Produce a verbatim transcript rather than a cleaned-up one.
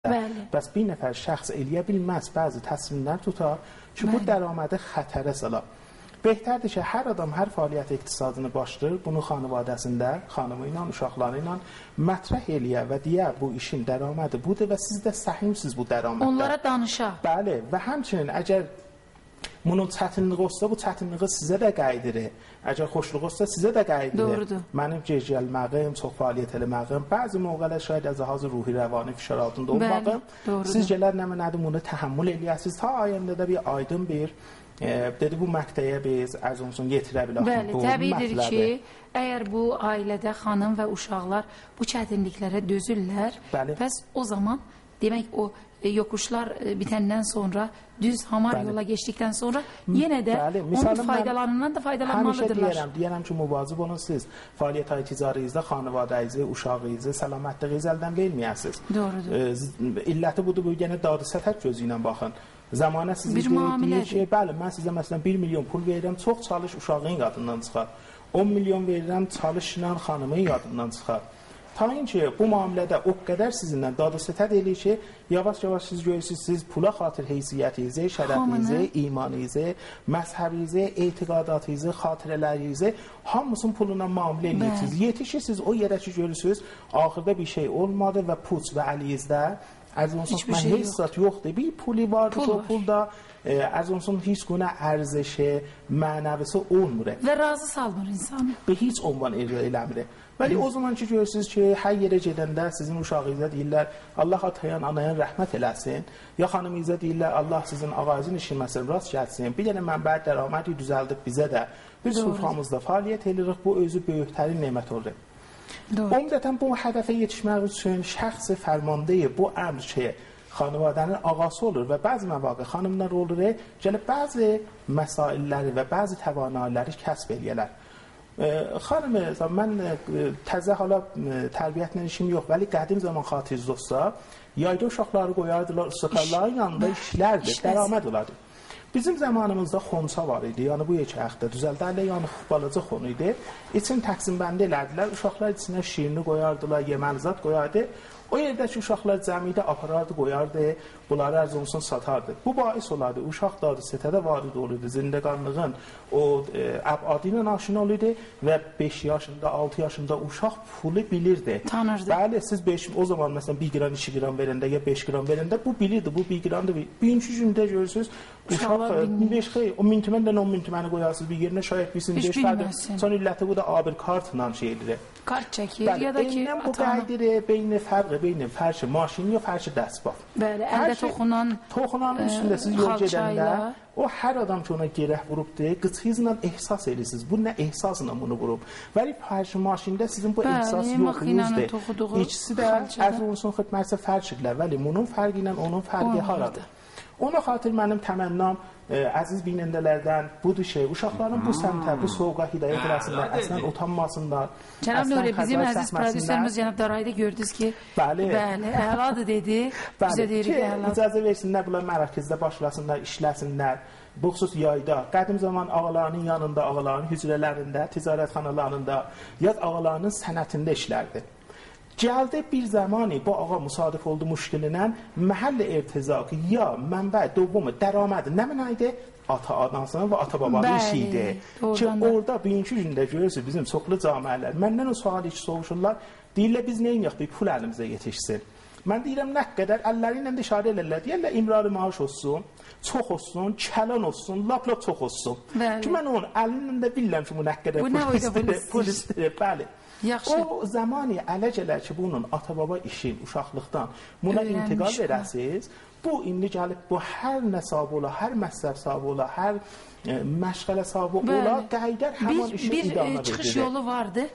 Bəli. Bəs bir nəfər şəxs eləyə bilməz bəzi təslimlər tutar ki, bu dəramadı xətərə salar. Behtərdir ki, hər adam hər fəaliyyət iqtisadını başlayır, bunu xanavadəsində, xanımı ilə, uşaqları ilə mətrəh eləyə və deyə bu işin dəramadı budur və siz də səhimsiz bu dəramətdə. Onlara danışaq. Bəli, və həmçinin əgər bunun çətinliyi olsa, bu çətinliyi sizə də qayıdır. Əgər xoşluq olsa, sizə də qayıdır. Doğrudur. Mənim gecəlməyim, çox fəaliyyət eləməyim, bəzi mövqələr şaید az hazır ruhi rəvani fişar altında olmağım. Siz gələr nə mənədir bunu təhəmmül eləyəsiniz. Ta ayəndə bir aydın bir e, dedi bu məqtəyə biz az olsun yetirə bilərik. Bəli, təbiidir ki, əgər bu ailədə xanım və uşaqlar bu çətinliklərə dözürlər, Bəli. bəs o zaman demək o e, yokuşlar e, bitəndən sonra düz hamar Bəli. yola geçdikdən sonra yenə də Bəli, onun misalım faydalarından da Həmişə faydalanmalıdırlar. deyərəm, deyərəm ki, müvazib olun siz. Fəaliyyət hay ticarənizdə xanavadənizə, uşağınızı, səlamətliğinizi əldən verməyəsiniz. Doğrudur. E, illəti budur, bu yenə dadı sətər gözü ilə baxın. Zamanə sizin Bir müamilədir. ki, bəli, mən sizə məsələn bir milyon pul verirəm, çox çalış uşağın yadından çıxar. on milyon verirəm, çalışla xanımın yadından çıxar. Tayin ki, bu müamilədə o qədər sizinlə dadı sətər eləyir ki, yavaş-yavaş siz görürsünüz, siz pula xatir heysiyyətinizi, şərəfinizi, imanınızı, məzhəbinizi, etiqadatınızı, xatirələrinizi hamısının puluna müamilə edirsiniz. Yetişirsiniz o yerə ki, görürsünüz, axırda bir şey olmadı və puç və əliyizdə az olsun şey hissat yoxdur. Bir puli vardı, Pul o var. pulda e, az olsun heç günə ərzişi, mənəvisi olmur. Və razı salmır insanı. Və heç ondan icra eləmir. Bəli, o zaman ki, görürsünüz ki, hər yerə gedəndə sizin uşağınıza deyirlər, Allah atayan, anayan rəhmət eləsin. Ya xanımınıza deyirlər, Allah sizin ağacın işinməsin, rast gəlsin. Bir dənə mənbə dəramədi düzəldib bizə də. Biz suframızda fəaliyyət edirik, bu özü böyüklərin nemət olur. Umdətən bu hədəfə yetişmək üçün şəxsi fərmandayı bu əmr ki, xanavadənin ağası olur və bəzi məvaqe xanımlar olur, gəlib bəzi məsailləri və bəzi təvanaları kəsb eləyələr. E, xanım, mən e, təzə hala e, tərbiyyətlə işim yox, vəli qədim zaman xatiriniz olsa, yayda uşaqları qoyardılar, ustakarların yanında işlərdi, dəraməd olardı. Bizim zamanımızda xonça var idi, yəni bu yekəxdə düzəldərlə, yəni balaca xonu idi. İçin təqsim bəndi elədilər, uşaqlar içinə şirini qoyardılar, yeməlzat qoyardı. O yerdəki uşaqlar cəmidə aparardı, qoyardı, bunları ərz olsun satardı. Bu bahis olardı, uşaq dadı setədə varid olurdu, zindəqanlığın o e, əbadı ilə aşina olurdu və beş yaşında, altı yaşında uşaq pulu bilirdi. Tanırdı. Bəli, siz beş, o zaman məsələn bir qram, iki qram verəndə ya beş qram verəndə bu bilirdi, bu bir qramdır. Birinci gündə görürsünüz, uşaq beş xey, o min tümənlə on min tüməni qoyarsınız bir yerinə, şayət bilsin, beş fərdir. Son illəti bu da abir kartla şeydir. Kart çəkir ya da ki, bu qaydir beyni fərqi, beyni fərşi maşin ya fərşi dəsbaf. Bəli, əldə toxunan toxunanın üstündə siz yol gedəndə o hər adam ki ona gerək vurubdur, qıçınızla ehsas edirsiniz. Bu nə ehsasla bunu vurub. Vəli fərşi maşində sizin bu ehsas yoxdur. İkisi də ərz olsun xidmətsə fərşdirlər. Vəli bunun fərqi ilə onun fərqi haradır? Ona xatir mənim təmənnam e, əziz binəndələrdən budur şey, uşaqların bu səmtə, bu soğuğa hidayət eləsinlər, əslən utanmasınlar. Cənab Nuri, bizim əziz prodüserimiz Cənab Darayda gördünüz ki, bəli, bəli, əladır dedi, bizə deyirik əladır. İcazə versinlər, bunlar mərakizdə başlasınlar, işləsinlər. Bu xüsus yayda, qədim zaman ağalarının yanında, ağalarının hücrələrində, ticarətxanalarında, yaz ağalarının sənətində işlərdi. Gəldi bir zamanı bu ağa müsadif oldu müşkilinə, məhəllə irtizaqı ya mənbə dovumu dəramədi nə mənaydı? Ata anasının və ata babanın işi idi. Ki orada birinci gündə görürsünüz bizim çoxlu camiələr. Məndən o sualı iki soruşurlar. Deyirlər biz nə edək? Bir pul əlimizə yetişsin. Mən deyirəm nə qədər əlləri ilə də işarə elərlər. Deyirlər imrarı maaş olsun, çox olsun, kəlan olsun, lap-lap çox olsun. Ki mən onun əlinin də bilirəm ki bu nə qədər pul istəyir. Bəli. Yaxşı. O zamanı ələ gələr ki, bunun ata-baba işi, uşaqlıqdan buna intiqal verəsiniz. Bu, indi gəlib, bu hər nə sahibi ola, hər məqsəd sahibi ola, hər e, məşğələ sahibi ola, qəydər həman işi idamə verir. Bir çıxış yolu vardı.